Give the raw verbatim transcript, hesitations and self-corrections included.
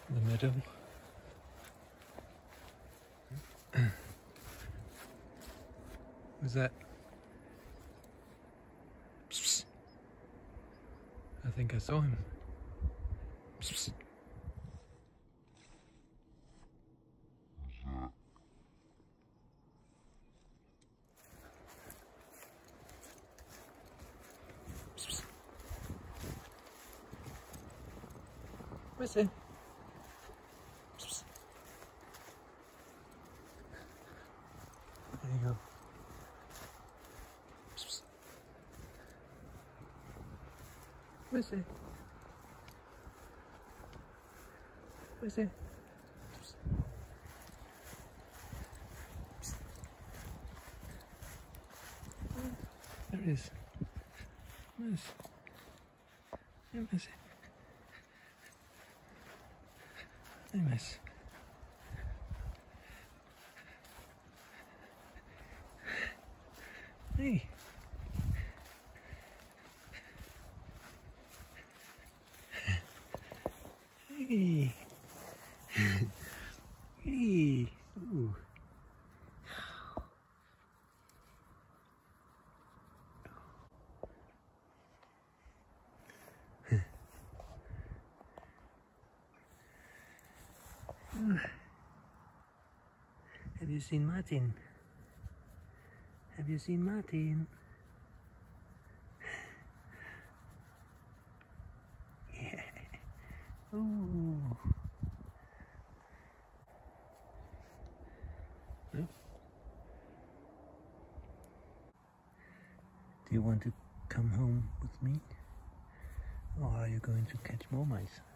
the meadow. Was that? Psst, psst. I think I saw him. Psst, psst. Psst, psst. Where's he? Psst, psst. There you go. Psst, psst. Where's he? Where's he? Psst. Psst. There he is. Nice. Yeah, nice. Hey, miss. Hey. Hey. Hey. Ooh. Have you seen Martin? Have you seen Martin? Yeah. Ooh. No? Do you want to come home with me? Or are you going to catch more mice?